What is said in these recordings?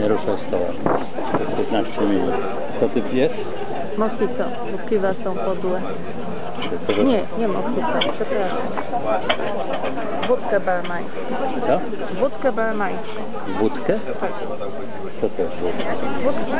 Nie ruszaj stoła. 15 minut. Co ty pijesz? Mosquito, bo piwa są podłe. Nie mosquito, przepraszam. Wódkę barmańską. Co? Wódkę barmańską. Wódkę? Tak. Co to jest wódka? Wódka.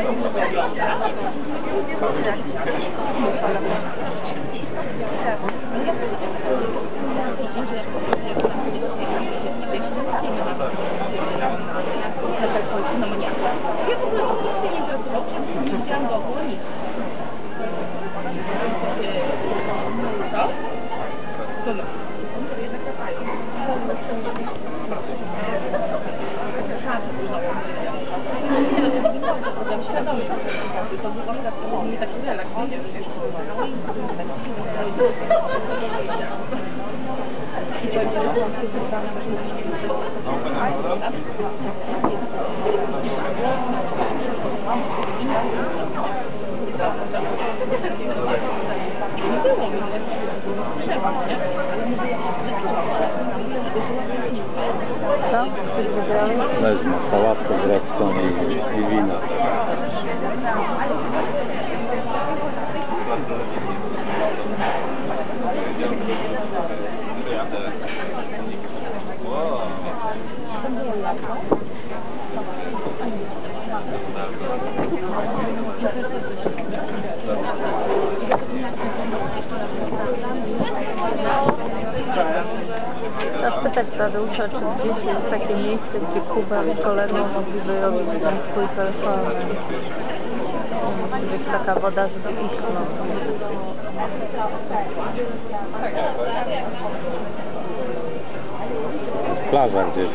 Co? Coś wybrałeś? Wezmę sałatkę grecką i wino. Zapytać Tadeusza, czy gdzieś jest takie miejsce, gdzie Kuba z kolegą mogliby robić ten swój performance. Musi być taka woda z Wisłą. Plaża gdzieś.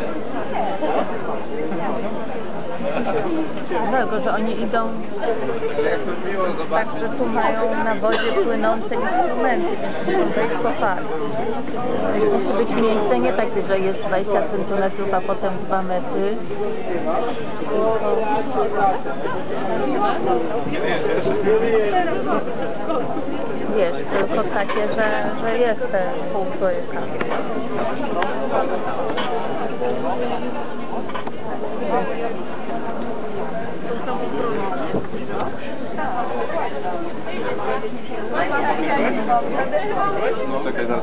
Dlatego, że oni idą tak, że tu mają na wodzie płynące instrumenty, więc muszą wejść po fali. Musi być miejsce nie takie, że jest 20 cm, a potem 2 metry. Wiesz, tylko takie, że jest te półtrójka. No czekaj, zaraz.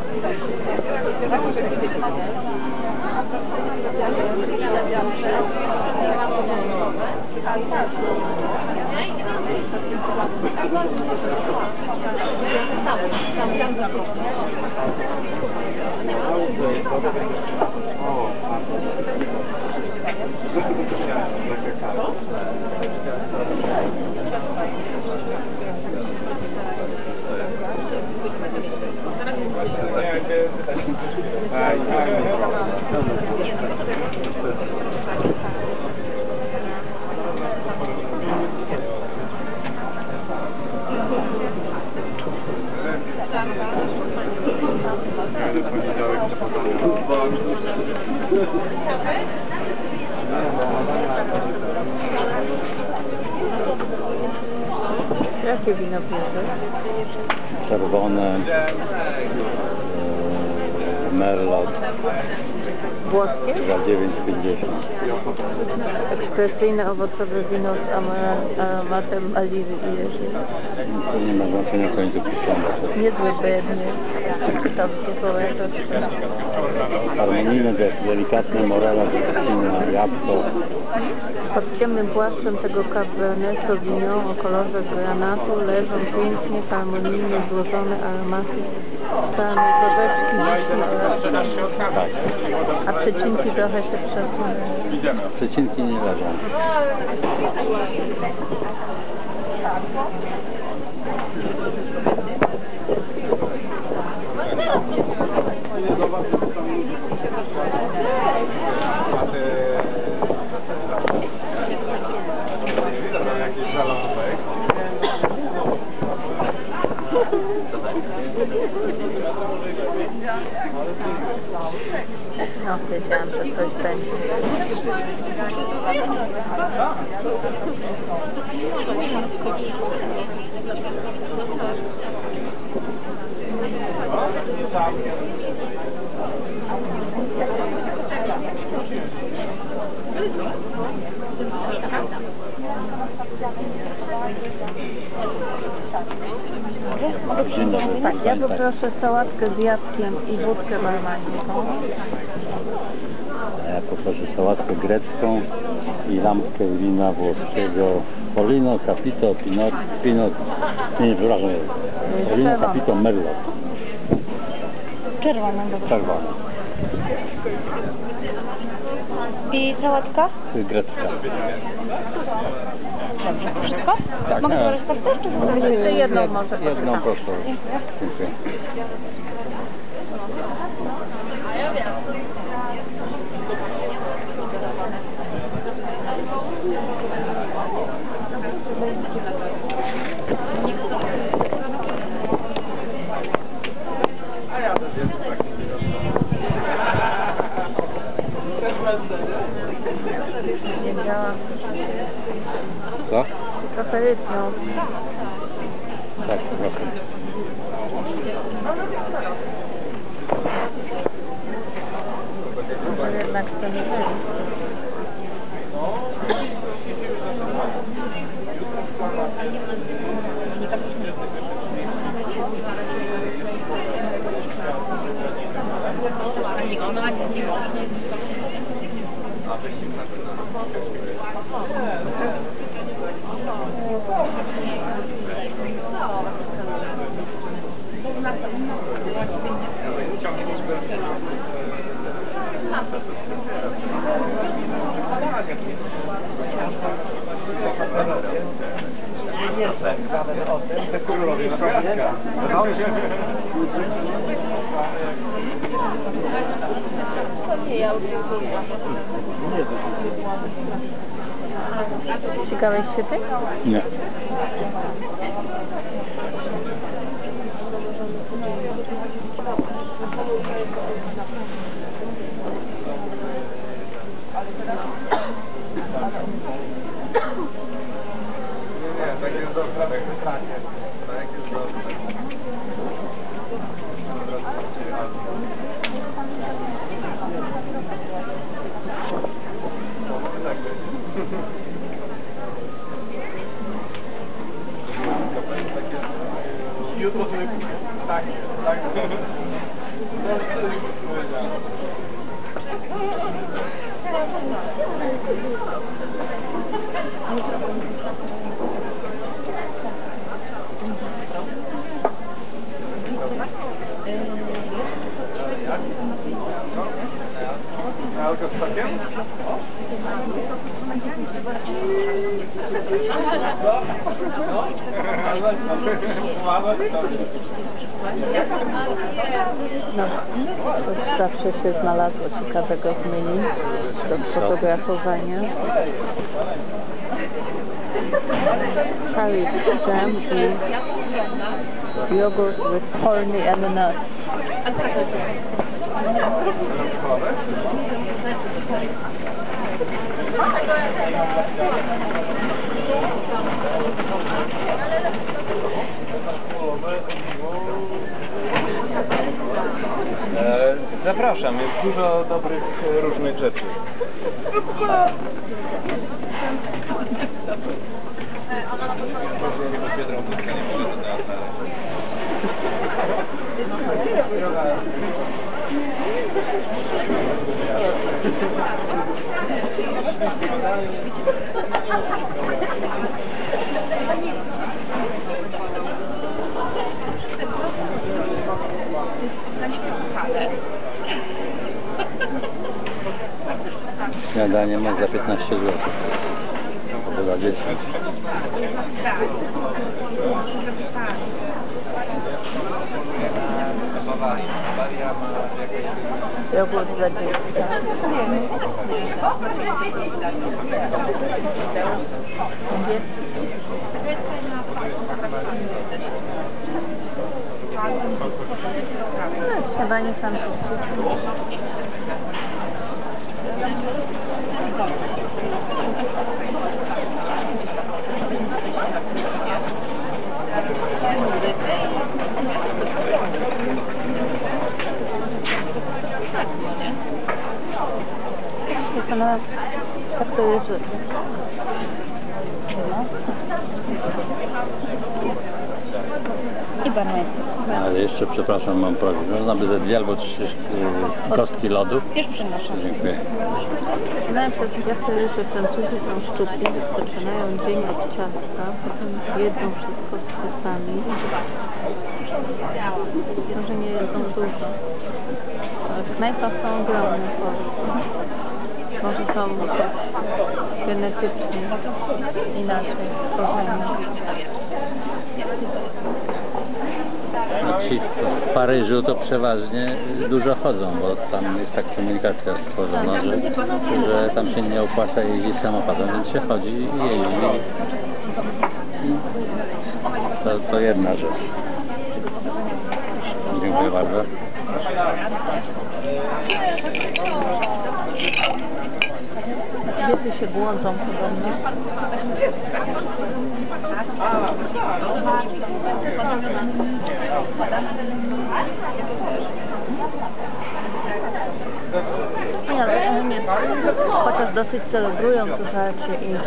Jakie wino bierzesz? Czerwone. Merlot. Włoskie? Za 9,50. Ekspresyjne owocowe wino z aromatem maliwy i jeży. To nie ma znaczenia, w końcu przysiądać. Niezły biedny. Tam się poleto. Harmonijne, delikatne, morela, delikatne, jabłko. Pod ciemnym płaszczem tego Cabernet Sauvignon o kolorze granatu leżą pięknie, harmonijnie złożone aromaty samej gorzeczki, wiśni oraz Tak. a przecinki trochę się przesuną. Przecinki nie leżą. No, wiedziałam, że coś będzie. Dzień dobry. Tak, ja poproszę sałatkę z jabłkiem i wódkę barmańską. Ja poproszę sałatkę grecką i lampkę wina włoskiego Polino, Capito, Pinot, nie, przepraszam, Polino, Czerwone. Capito, Merlot. Czerwonego. Czerwone. I sałatka? Grecka. Dobrze, wszystko? Tak, Mogę nie. zabrać pastę? Jeszcze jedną może. Jedną proszę. Dziękuję. Nie działa. Co? Trochę rytmią. Tak, proszę. Może jednak to nie wyjść. Ciekaweś się ty? Nie. Tak jest dobrze, tak jest dobrze. Jutro sobie tak, tak. Algo z takiem? No, coś zawsze się znalazło ciekawego w menu do fotografowania. Curry jam i yogurt with honey and nuts. Zapraszam, jest dużo dobrych różnych rzeczy. Śniadanie ma za 15 zł. To za 10. Jogurt za 10. Śniadanie sam Ona tak to jest, że... No. I barwę. Ale jeszcze, przepraszam, mam prośbę. Można by ze 2 albo 3 kostki lodu? Już przynoszę. Dziękuję. Znałem przez wiele, że Francuzi są szczupli, zaczynają dzień od ciastka, potem jedzą wszystko z kosami. Może nie jedzą dużo. Ale w knajpach są ogromne porcje. Może są genetycznie inaczej stworzone. No ci w Paryżu to przeważnie dużo chodzą, bo tam jest tak komunikacja stworzona, że tam się nie opłaca jeździć samochodem, więc się chodzi i jeździ. To jedna rzecz. Dziękuję bardzo. Kobiety się błądzą podobnie. Nie, ale nie. Chociaż dosyć celebrują to żarcie i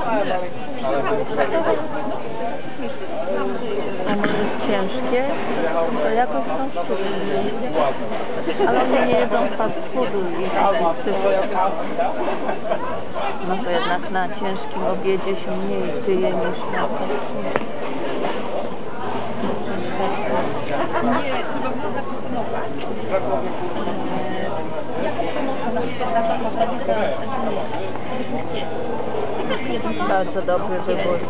a może jest ciężkie, to jakoś są szczupli. Ale oni nie jedzą fast foodu i może jednak na ciężkim obiedzie się mniej tyje niż na fast food. Bardzo dobry wybór.